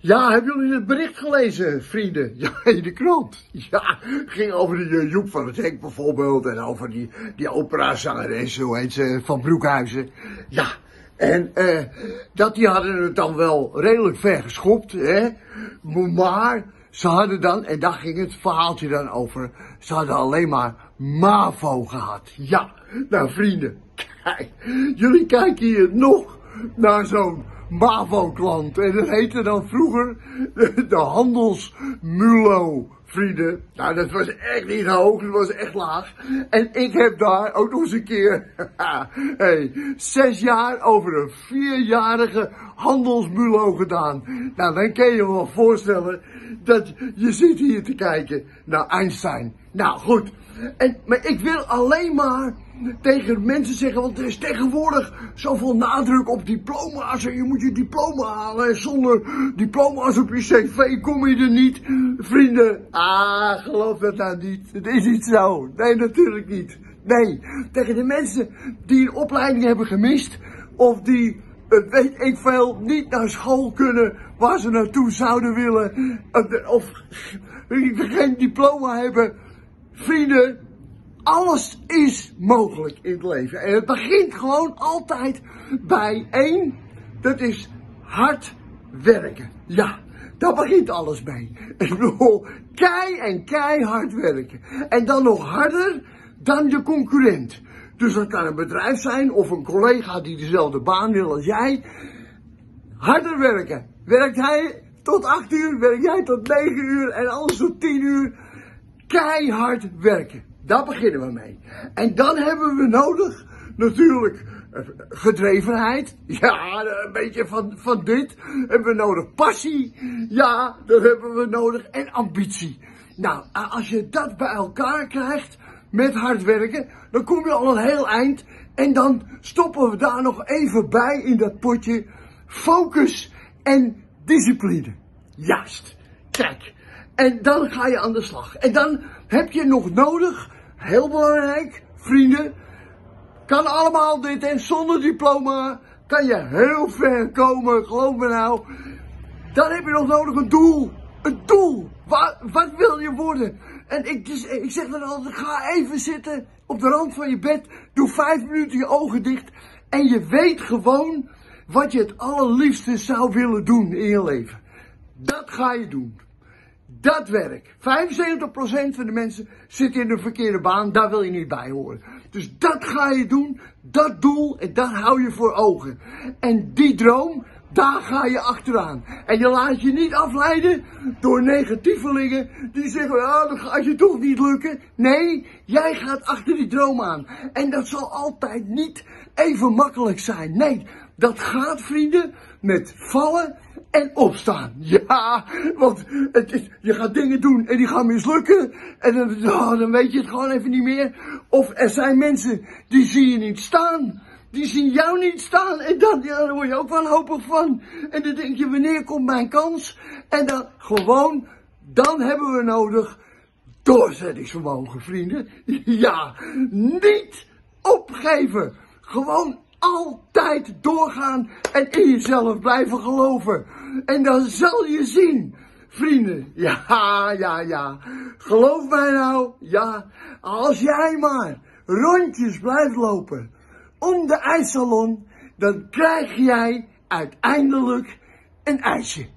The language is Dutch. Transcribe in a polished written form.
Ja, hebben jullie het bericht gelezen, vrienden? Ja, in de krant. Ja, het ging over die Joep van het Hek bijvoorbeeld en over die operazangeres, hoe heet ze, van Broekhuizen. Ja, en dat die hadden het dan wel redelijk ver geschopt, hè. Maar ze hadden dan, en daar ging het verhaaltje dan over, ze hadden alleen maar MAVO gehad. Ja, nou vrienden, kijk, jullie kijken hier nog naar zo'n MAVO-klant. En dat heette dan vroeger de handelsmulo, vrienden. Nou, dat was echt niet hoog, dat was echt laag. En ik heb daar ook nog eens een keer, 6 jaar over een 4-jarige handelsmulo gedaan. Nou, dan kun je je wel voorstellen dat je zit hier te kijken naar Einstein. Nou, goed. Maar ik wil alleen maar tegen mensen zeggen, want er is tegenwoordig zoveel nadruk op diploma's en je moet je diploma halen en zonder diploma's op je cv kom je er niet. Vrienden, geloof dat nou niet. Het is niet zo. Nee, natuurlijk niet. Nee, tegen de mensen die een opleiding hebben gemist of die, weet ik veel, niet naar school kunnen waar ze naartoe zouden willen of geen diploma hebben. Vrienden, alles is mogelijk in het leven. En het begint gewoon altijd bij één. Dat is hard werken. Ja, daar begint alles mee. Ik bedoel, keihard werken. En dan nog harder dan je concurrent. Dus dat kan een bedrijf zijn of een collega die dezelfde baan wil als jij. Harder werken. Werkt hij tot 8 uur, werk jij tot 9 uur en alles tot 10 uur. Keihard werken. Daar beginnen we mee. En dan hebben we nodig, natuurlijk, gedrevenheid. Ja, een beetje van dit. Hebben we nodig passie. Ja, dat hebben we nodig. En ambitie. Nou, als je dat bij elkaar krijgt, met hard werken, dan kom je al een heel eind. En dan stoppen we daar nog even bij in dat potje focus en discipline. Juist. Kijk. En dan ga je aan de slag. En dan heb je nog nodig, heel belangrijk, vrienden, kan allemaal dit en zonder diploma kan je heel ver komen, geloof me nou. Dan heb je nog nodig een doel. Een doel. Wat wil je worden? En ik zeg dan altijd, ga even zitten op de rand van je bed, doe 5 minuten je ogen dicht en je weet gewoon wat je het allerliefste zou willen doen in je leven. Dat ga je doen. Dat werk. 75% van de mensen zit in de verkeerde baan, daar wil je niet bij horen. Dus dat ga je doen, dat doel, en dat hou je voor ogen. En die droom, daar ga je achteraan. En je laat je niet afleiden door negatievelingen die zeggen, dat gaat je toch niet lukken. Nee, jij gaat achter die droom aan. En dat zal altijd niet even makkelijk zijn. Nee, dat gaat, vrienden, met vallen en opstaan. Ja, want je gaat dingen doen en die gaan mislukken. En dan weet je het gewoon even niet meer. Of er zijn mensen die zie je niet staan. Die zien jou niet staan. En daar word je ook wanhopig van. En dan denk je, wanneer komt mijn kans? En dan hebben we nodig doorzettingsvermogen, vrienden. Ja, niet opgeven. Gewoon altijd doorgaan en in jezelf blijven geloven. En dan zal je zien, vrienden, ja, geloof mij nou, ja, als jij maar rondjes blijft lopen om de ijssalon, dan krijg jij uiteindelijk een ijsje.